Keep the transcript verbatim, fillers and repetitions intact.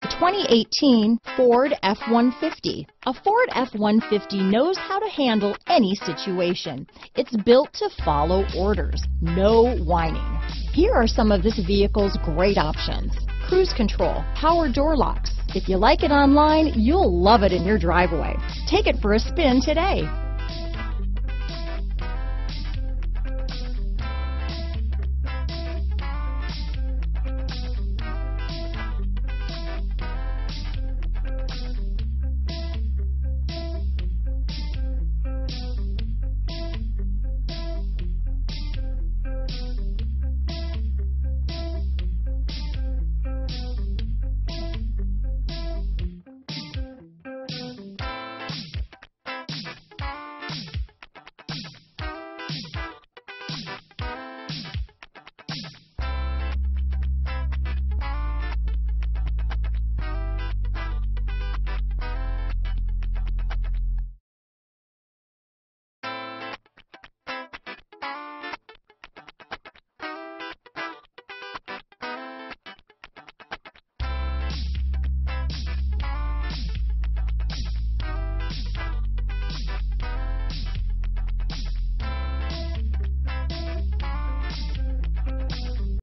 twenty eighteen Ford F one fifty. A Ford F one fifty knows how to handle any situation. It's built to follow orders, no whining. Here are some of this vehicle's great options: cruise control, power door locks. If you like it online, you'll love it in your driveway. Take it for a spin today.